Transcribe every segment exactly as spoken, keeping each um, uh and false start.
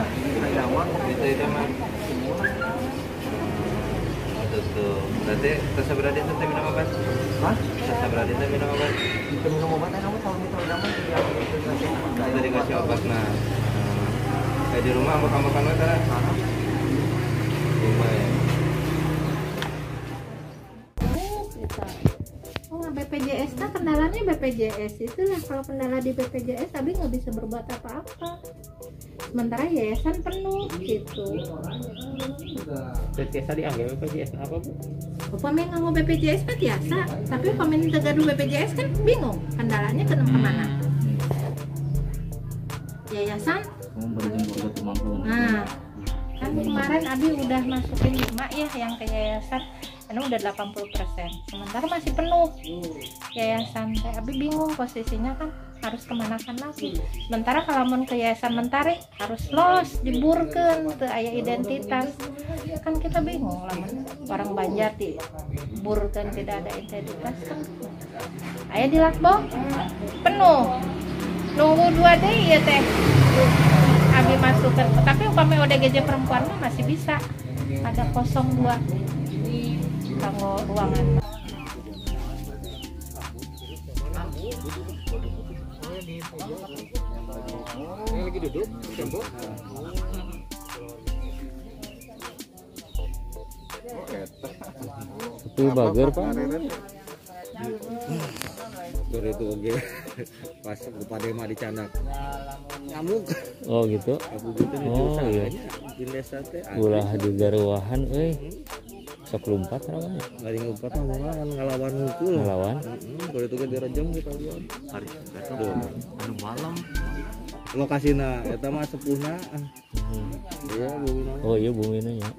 Itu itu mah. Tuh, berarti Tasa berarti itu minum obat? Hah? Tasa berarti itu minum obat? Itu minum obat, kamu tahu itu zaman itu dikasih obat nah. Kayak di rumah makan-makan makan kan? Rumah ya. Oh, B P J S kan kendalanya B P J S itulah, kalau kendala di B P J S tapi nggak bisa berbuat apa-apa. Sementara yayasan penuh gitu. B P J S diambil B P J S apa bu? Upamanya nggak mau B P J S kan biasa, tapi upamanya tergaduh B P J S kan bingung kendalanya ke kemana. Yayasan. Nah, kan kemarin Abi udah masukin lima ya yang ke yayasan, ini udah delapan puluh persen. Sementara masih penuh yayasan. Kayak Abi bingung posisinya kan harus kemanakan lagi. Sementara kalau mau ke yayasan Mentari harus los diburkan ke ayah identitas. Kan kita bingung lah, orang Banjar diburkan tidak ada identitas kan. Ayah di Lakbong penuh. Nunggu dua D ya teh. Abi masukkan, tapi umpamanya O D G J perempuan mah masih bisa. Ada kosong dua kanggo ruangan. Ini lagi duduk, duduk. Itu bager pak. Baru itu oke. Pas kepada mah dicanak nyamuk. Oh gitu. Aku gitu Oh iya. Di desa teh. Ulah di garuahan euy. Sok lompat namanya. Ngari ngumpat mah ngalawan ngalawan hukul. Ngelawan. Heeh, baru itu kan direjam kita lihat. Hari itu anu malam. Lokasina eta mah sepuhna. Iya, bumina. Oh iya bumina nya.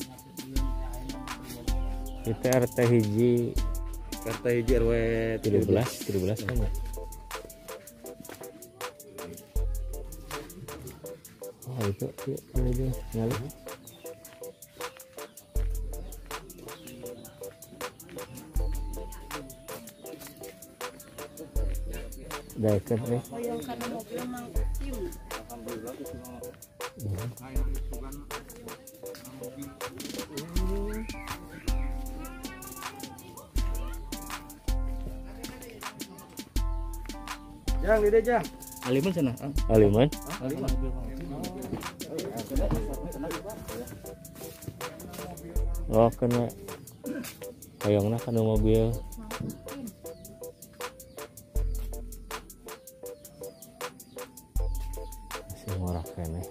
Kita R T hiji R T hiji R W tiga belas tiga belas kan ya. Oh itu ya, ini dia nyala. Udah ikat nih. Jang, di deh, Jang. Aliman sana. Aliman. Aliman. Oh kena kayaknya kena mobil. Masih ngorak kene.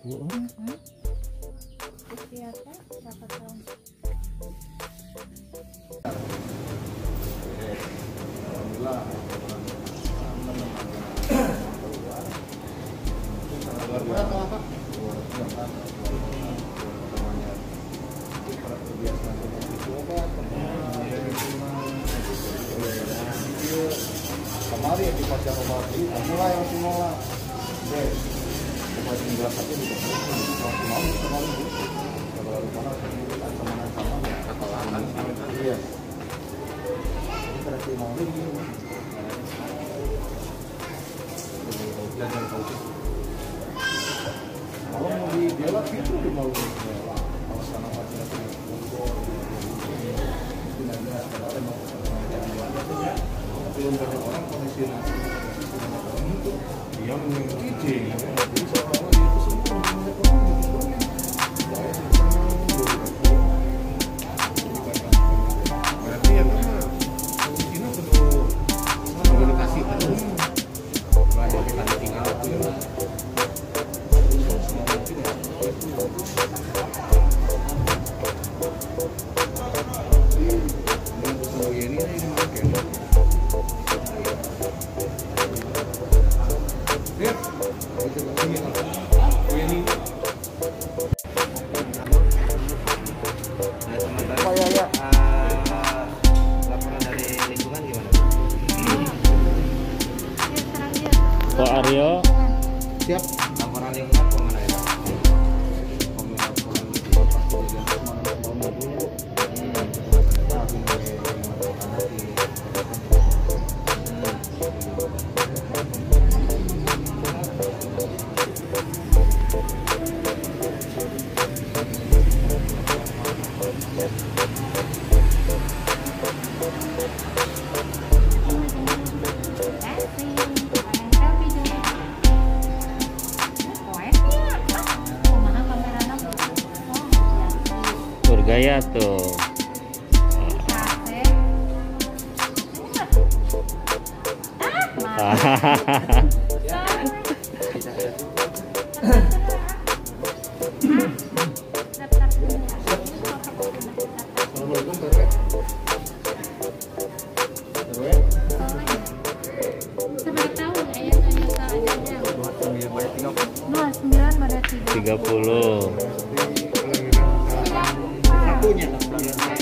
Kemarin di pasar obat ini, mulai yang semula. Oke, obat tinggal satu di pasar. Mau kemarin bu, kalau mana sama sama katalan. Iya. Berarti mau lagi. Kalau mau di dialog itu di mau di kalau sana pasar itu. Belum banyak orang kondisi itu dia mengikuti jadi seorang itu semua berarti ya kan ini perlu komunikasi penuh banyak kita tinggal itu ya Pak Aryo siap Laporan lingkungan kemana ya? Bergaya tuh. Assalamualaikum Pak R W. R W. Seberapa tahun ayah-ayah keadaannya? dua puluh sembilan pada tiga puluh. Satunya enam bulan.